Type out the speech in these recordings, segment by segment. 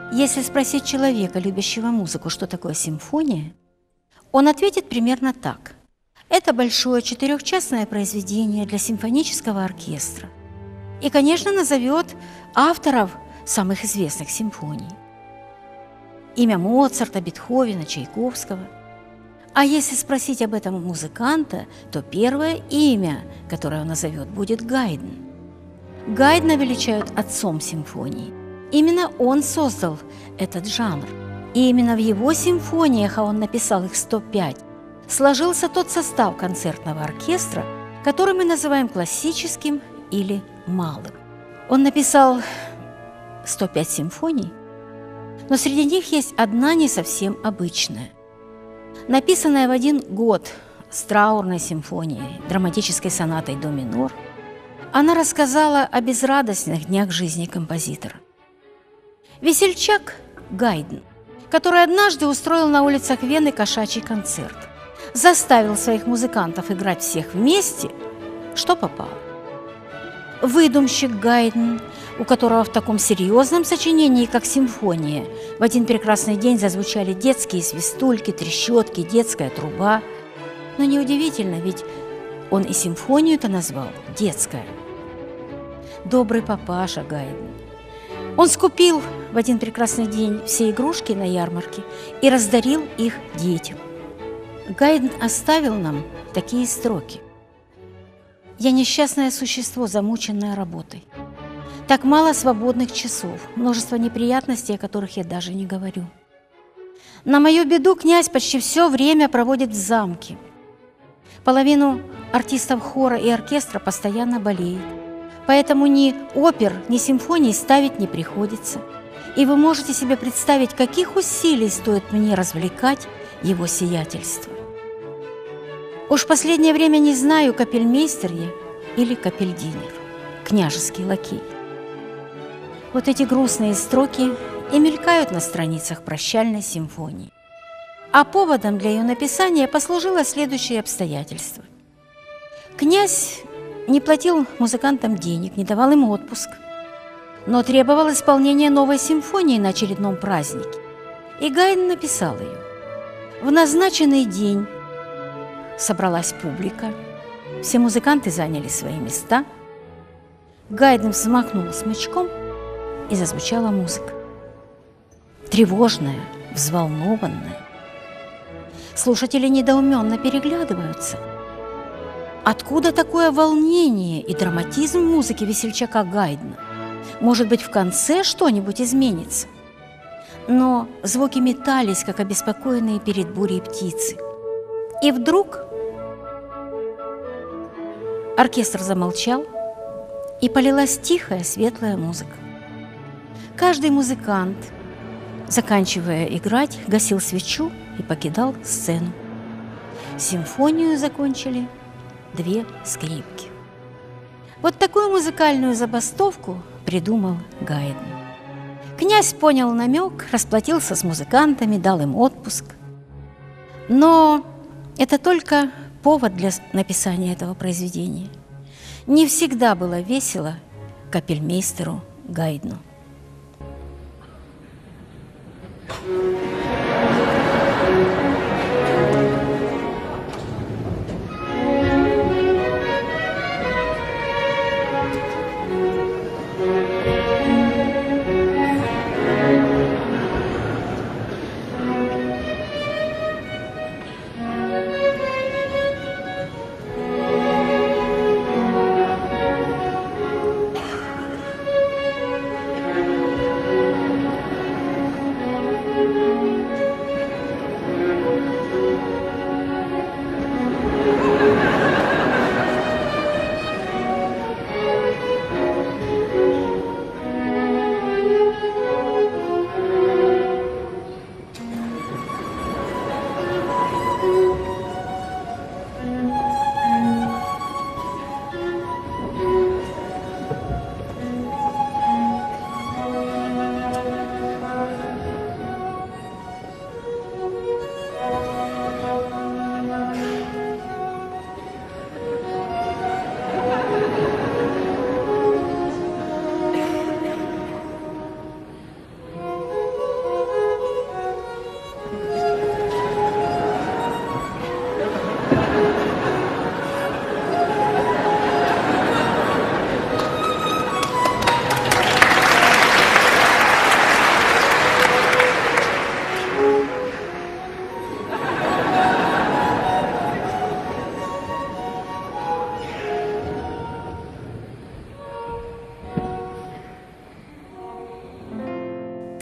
Если спросить человека, любящего музыку, что такое симфония, он ответит примерно так. Это большое 4-частное произведение для симфонического оркестра. И, конечно, назовет авторов самых известных симфоний. Имя Моцарта, Бетховена, Чайковского. А если спросить об этом музыканта, то первое имя, которое он назовет, будет Гайдн. Гайдна величают отцом симфонии. Именно он создал этот жанр. И именно в его симфониях, а он написал их 105, сложился тот состав концертного оркестра, который мы называем классическим или малым. Он написал 105 симфоний, но среди них есть одна не совсем обычная. Написанная в один год с траурной симфонией, драматической сонатой до минор, она рассказала о безрадостных днях жизни композитора. Весельчак Гайдн, который однажды устроил на улицах Вены кошачий концерт, заставил своих музыкантов играть всех вместе, что попало. Выдумщик Гайдн, у которого в таком серьезном сочинении, как симфония, в один прекрасный день зазвучали детские свистульки, трещотки, детская труба. Но неудивительно, ведь он и симфонию-то назвал детская. Добрый папаша Гайдн. Он скупил в один прекрасный день все игрушки на ярмарке и раздарил их детям. Гайдн оставил нам такие строки. «Я несчастное существо, замученное работой. Так мало свободных часов, множество неприятностей, о которых я даже не говорю. На мою беду князь почти все время проводит в замке. Половину артистов хора и оркестра постоянно болеет, поэтому ни опер, ни симфоний ставить не приходится. И вы можете себе представить, каких усилий стоит мне развлекать его сиятельство. Уж в последнее время не знаю, капельмейстер я или капельдинер, княжеский лакей». Вот эти грустные строки и мелькают на страницах прощальной симфонии. А поводом для ее написания послужило следующее обстоятельство. Князь не платил музыкантам денег, не давал им отпуск, но требовал исполнения новой симфонии на очередном празднике. И Гайдн написал ее. В назначенный день собралась публика, все музыканты заняли свои места. Гайдн взмахнул смычком, и зазвучала музыка. Тревожная, взволнованная. Слушатели недоуменно переглядываются. Откуда такое волнение и драматизм музыки весельчака Гайдна? Может быть, в конце что-нибудь изменится? Но звуки метались, как обеспокоенные перед бурей птицы. И вдруг оркестр замолчал, и полилась тихая, светлая музыка. Каждый музыкант, заканчивая играть, гасил свечу и покидал сцену. Симфонию закончили 2 скрипки. Вот такую музыкальную забастовку придумал Гайдн. Князь понял намек, расплатился с музыкантами, дал им отпуск. Но это только повод для написания этого произведения. Не всегда было весело капельмейстеру Гайдну.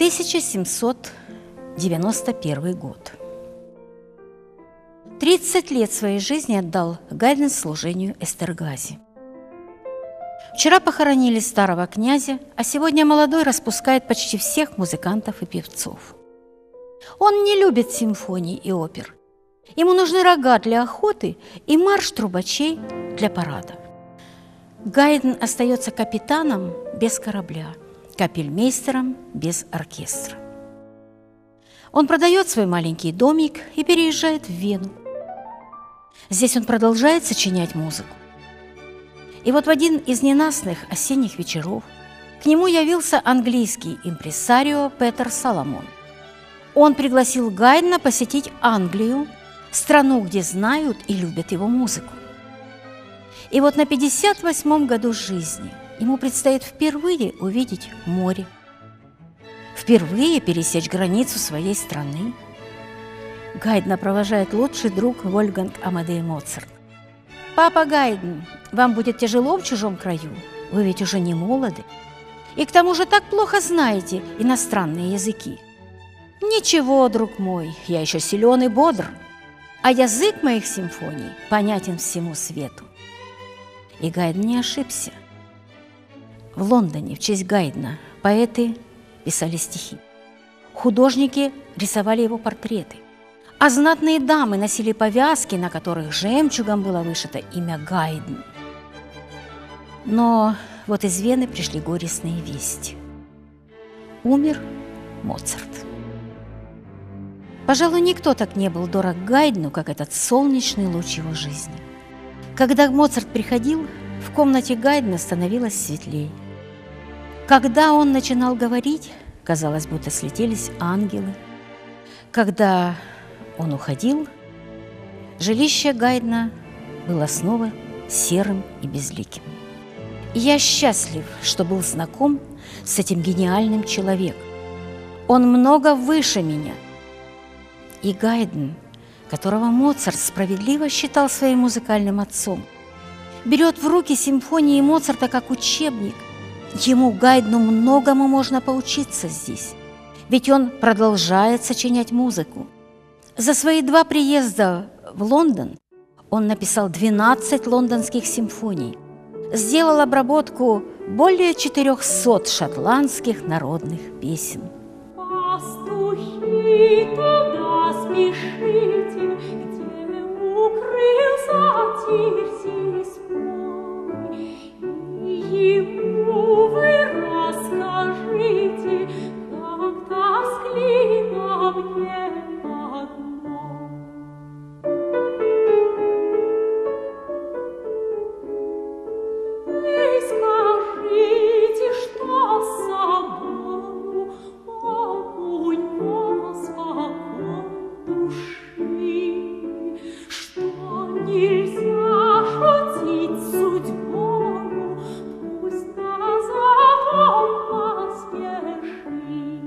1791 год. 30 лет своей жизни отдал Гайдн служению Эстергази. Вчера похоронили старого князя, а сегодня молодой распускает почти всех музыкантов и певцов. Он не любит симфоний и опер. Ему нужны рога для охоты и марш трубачей для парада. Гайдн остается капитаном без корабля, капельмейстером без оркестра. Он продает свой маленький домик и переезжает в Вену. Здесь он продолжает сочинять музыку. И вот в один из ненастных осенних вечеров к нему явился английский импресарио Петер Соломон. Он пригласил Гайдна посетить Англию, страну, где знают и любят его музыку. И вот на 58-м году жизни ему предстоит впервые увидеть море, впервые пересечь границу своей страны. Гайдна провожает лучший друг Вольфганг Амадей Моцарт. «Папа Гайдн, вам будет тяжело в чужом краю, вы ведь уже не молоды, и к тому же так плохо знаете иностранные языки». «Ничего, друг мой, я еще силен и бодр, а язык моих симфоний понятен всему свету». И Гайдн не ошибся. В Лондоне в честь Гайдна поэты писали стихи, художники рисовали его портреты, а знатные дамы носили повязки, на которых жемчугом было вышито имя Гайдн. Но вот из Вены пришли горестные вести. Умер Моцарт. Пожалуй, никто так не был дорог Гайдну, как этот солнечный луч его жизни. Когда Моцарт приходил, в комнате Гайдна становилось светлее. Когда он начинал говорить, казалось, будто слетелись ангелы. Когда он уходил, жилище Гайдна было снова серым и безликим. И я счастлив, что был знаком с этим гениальным человеком. Он много выше меня. И Гайдн, которого Моцарт справедливо считал своим музыкальным отцом, берет в руки симфонии Моцарта как учебник. Ему, Гайдну, многому можно поучиться здесь, ведь он продолжает сочинять музыку. За свои 2 приезда в Лондон он написал 12 лондонских симфоний, сделал обработку более 400 шотландских народных песен. Пастухи, туда спешите, где укрылся Тирсис-мой, и ему вы расскажите, как тоскливо мне одной. Вы скажите, что с собою унес покой души, что нельзя шутить судьбою, пусть назад он поспешит.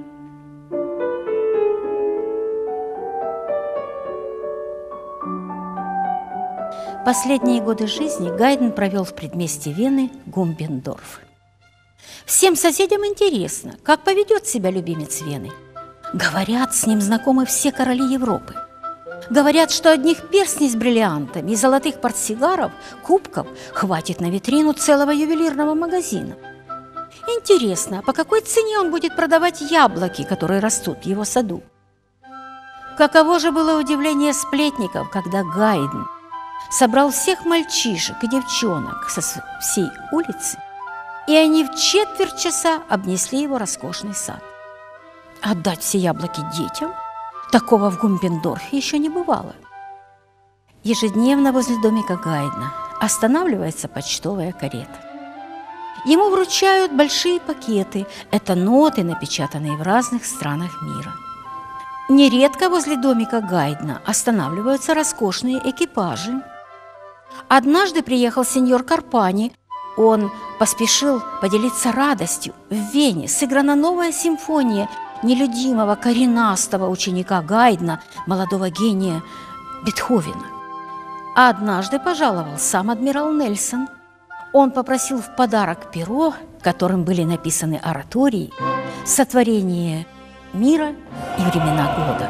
Последние годы жизни Гайдн провел в предместье Вены Гумбендорф. Всем соседям интересно, как поведет себя любимец Вены. Говорят, с ним знакомы все короли Европы. Говорят, что одних перстней с бриллиантами и золотых портсигаров, кубков хватит на витрину целого ювелирного магазина. Интересно, по какой цене он будет продавать яблоки, которые растут в его саду? Каково же было удивление сплетников, когда Гайдн собрал всех мальчишек и девчонок со всей улицы, и они в четверть часа обнесли его роскошный сад. Отдать все яблоки детям? Такого в Гумбендорфе еще не бывало. Ежедневно возле домика Гайдна останавливается почтовая карета. Ему вручают большие пакеты. Это ноты, напечатанные в разных странах мира. Нередко возле домика Гайдна останавливаются роскошные экипажи. Однажды приехал сеньор Карпани. Он поспешил поделиться радостью. В Вене сыграна новая симфония нелюдимого коренастого ученика Гайдна, молодого гения Бетховена. А однажды пожаловал сам адмирал Нельсон. Он попросил в подарок перо, которым были написаны оратории, сотворение мира и времена года.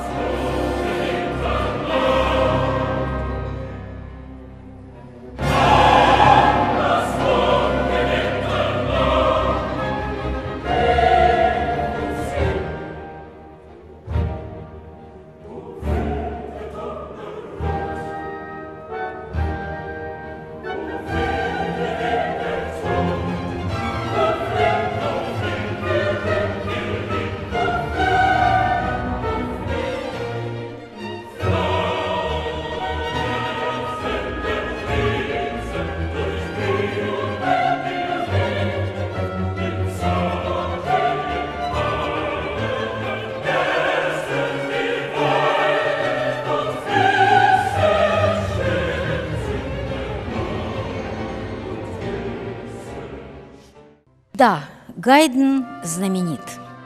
Да, Гайдн знаменит.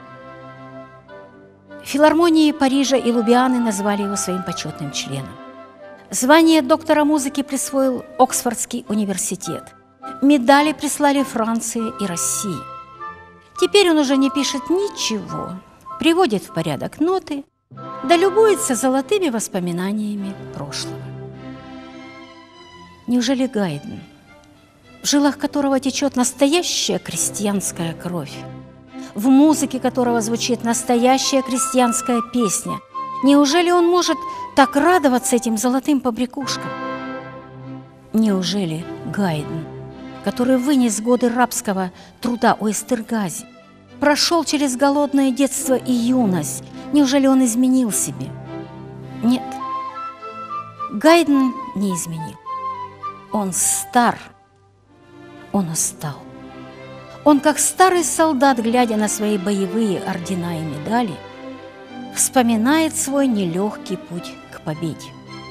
Филармонии Парижа и Любианы назвали его своим почетным членом. Звание доктора музыки присвоил Оксфордский университет. Медали прислали Франции и России. Теперь он уже не пишет ничего, приводит в порядок ноты, да любуется золотыми воспоминаниями прошлого. Неужели Гайдн, в жилах которого течет настоящая крестьянская кровь, в музыке которого звучит настоящая крестьянская песня, неужели он может так радоваться этим золотым побрякушкам? Неужели Гайдн, который вынес годы рабского труда у Эстергази, прошел через голодное детство и юность, неужели он изменил себе? Нет, Гайдн не изменил. Он стар, он устал. Он, как старый солдат, глядя на свои боевые ордена и медали, вспоминает свой нелегкий путь к победе.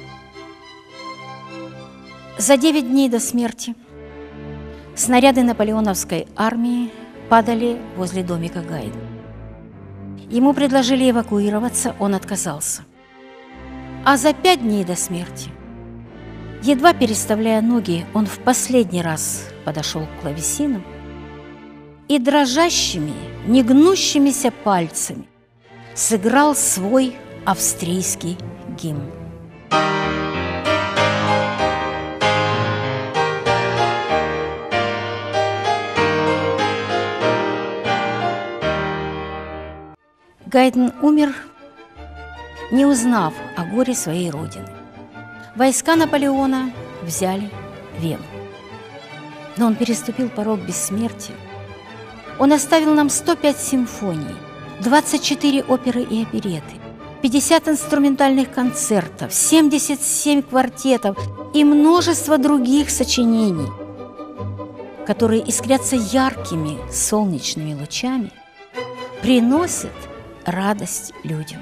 За 9 дней до смерти снаряды наполеоновской армии падали возле домика Гайдна. Ему предложили эвакуироваться, он отказался. А за 5 дней до смерти, едва переставляя ноги, он в последний раз подошел к клавесинам и дрожащими, негнущимися пальцами сыграл свой австрийский гимн. Гайдн умер, не узнав о горе своей родины. Войска Наполеона взяли Вену. Но он переступил порог бессмертия. Он оставил нам 105 симфоний, 24 оперы и опереты, 50 инструментальных концертов, 77 квартетов и множество других сочинений, которые искрятся яркими солнечными лучами, приносят радость людям.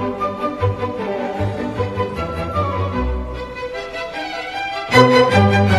Thank you.